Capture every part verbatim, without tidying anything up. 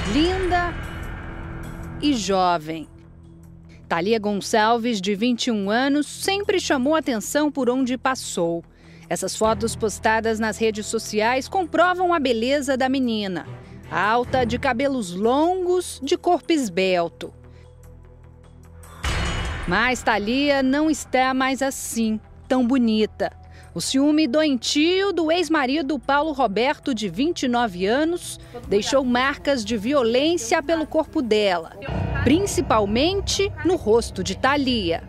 linda e jovem. Thalia Gonçalves, de vinte e um anos, sempre chamou atenção por onde passou. Essas fotos postadas nas redes sociais comprovam a beleza da menina. Alta, de cabelos longos, de corpo esbelto. Mas Thalia não está mais assim, tão bonita. O ciúme doentio do ex-marido Paulo Roberto, de vinte e nove anos, deixou marcas de violência pelo corpo dela, principalmente no rosto de Thalia.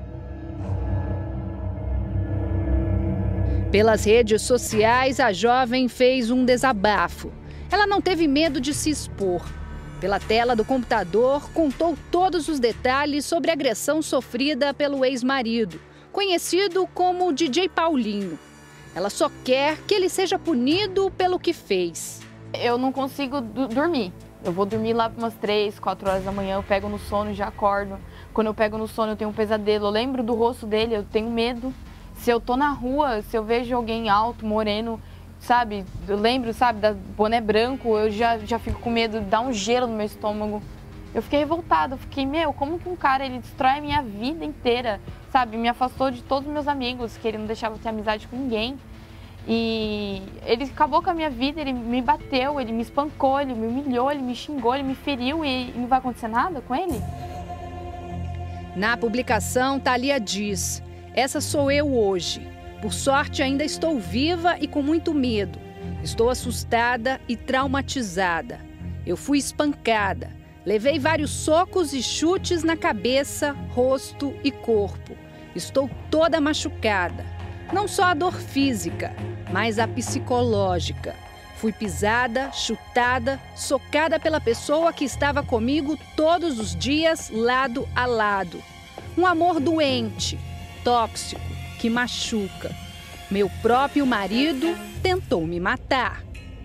Pelas redes sociais, a jovem fez um desabafo. Ela não teve medo de se expor. Pela tela do computador, contou todos os detalhes sobre a agressão sofrida pelo ex-marido, conhecido como D J Paulinho. Ela só quer que ele seja punido pelo que fez. Eu não consigo dormir. Eu vou dormir lá umas três, quatro horas da manhã, eu pego no sono e já acordo. Quando eu pego no sono, eu tenho um pesadelo. Eu lembro do rosto dele, eu tenho medo. Se eu tô na rua, se eu vejo alguém alto, moreno, sabe? Eu lembro, sabe, da boné branco, eu já, já fico com medo, dá um gelo no meu estômago. Eu fiquei revoltada, eu fiquei, meu, como que um cara, ele destrói a minha vida inteira, sabe? Me afastou de todos os meus amigos, que ele não deixava ter amizade com ninguém. E ele acabou com a minha vida, ele me bateu, ele me espancou, ele me humilhou, ele me xingou, ele me feriu e não vai acontecer nada com ele? Na publicação, Thalia diz: essa sou eu hoje. Por sorte, ainda estou viva e com muito medo. Estou assustada e traumatizada. Eu fui espancada. Levei vários socos e chutes na cabeça, rosto e corpo. Estou toda machucada. Não só a dor física, mas a psicológica. Fui pisada, chutada, socada pela pessoa que estava comigo todos os dias, lado a lado. Um amor doente, tóxico, que machuca. Meu próprio marido tentou me matar.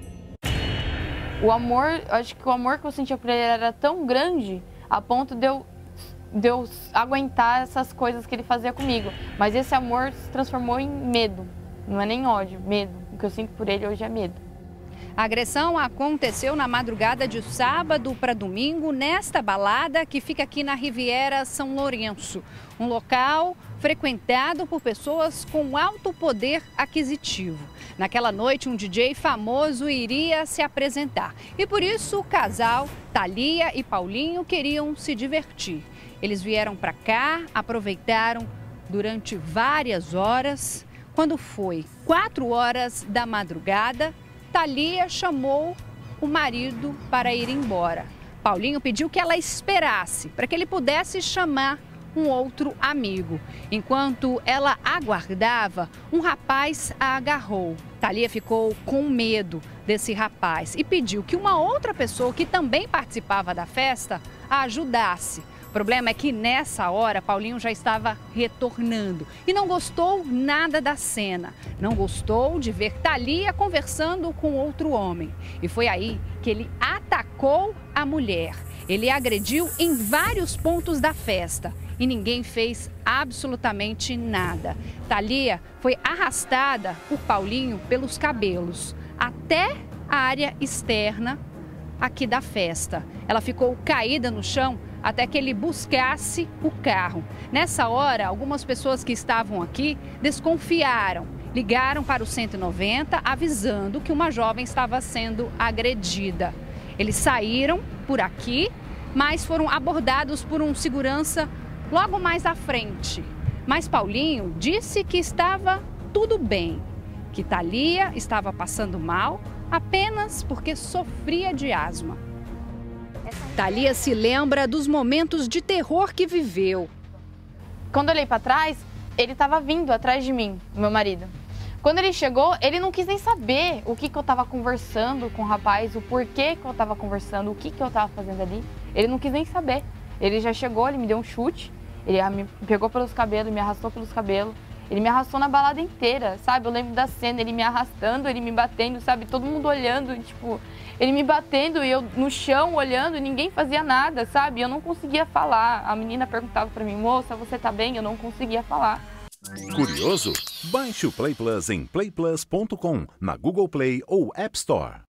O amor, acho que o amor que eu sentia por ele era tão grande a ponto de eu, de eu aguentar essas coisas que ele fazia comigo. Mas esse amor se transformou em medo. Não é nem ódio, medo. O que eu sinto por ele hoje é medo. A agressão aconteceu na madrugada de sábado para domingo, nesta balada que fica aqui na Riviera São Lourenço. Um local frequentado por pessoas com alto poder aquisitivo. Naquela noite, um D J famoso iria se apresentar. E por isso o casal, Thalia e Paulinho, queriam se divertir. Eles vieram para cá, aproveitaram durante várias horas. Quando foi quatro horas da madrugada, Thalia chamou o marido para ir embora. Paulinho pediu que ela esperasse para que ele pudesse chamar um outro amigo. Enquanto ela aguardava, um rapaz a agarrou. Thalia ficou com medo desse rapaz e pediu que uma outra pessoa que também participava da festa a ajudasse. O problema é que nessa hora Paulinho já estava retornando e não gostou nada da cena. Não gostou de ver Thalia conversando com outro homem. E foi aí que ele atacou a mulher. Ele a agrediu em vários pontos da festa e ninguém fez absolutamente nada. Thalia foi arrastada por Paulinho pelos cabelos até a área externa aqui da festa. Ela ficou caída no chão até que ele buscasse o carro. Nessa hora, algumas pessoas que estavam aqui desconfiaram. Ligaram para o cento e noventa avisando que uma jovem estava sendo agredida. Eles saíram por aqui, mas foram abordados por um segurança logo mais à frente. Mas Paulinho disse que estava tudo bem, que Thalia estava passando mal apenas porque sofria de asma. Thalia se lembra dos momentos de terror que viveu. Quando eu olhei para trás, ele estava vindo atrás de mim, meu marido. Quando ele chegou, ele não quis nem saber o que, que eu estava conversando com o rapaz, o porquê que eu estava conversando, o que, que eu estava fazendo ali. Ele não quis nem saber. Ele já chegou, ele me deu um chute, ele me pegou pelos cabelos, me arrastou pelos cabelos. Ele me arrastou na balada inteira, sabe? Eu lembro da cena, ele me arrastando, ele me batendo, sabe? Todo mundo olhando, tipo, ele me batendo e eu no chão olhando e ninguém fazia nada, sabe? Eu não conseguia falar. A menina perguntava pra mim, moça, você tá bem? Eu não conseguia falar. Curioso? Baixe o Play Plus em play plus ponto com, na Google Play ou App Store.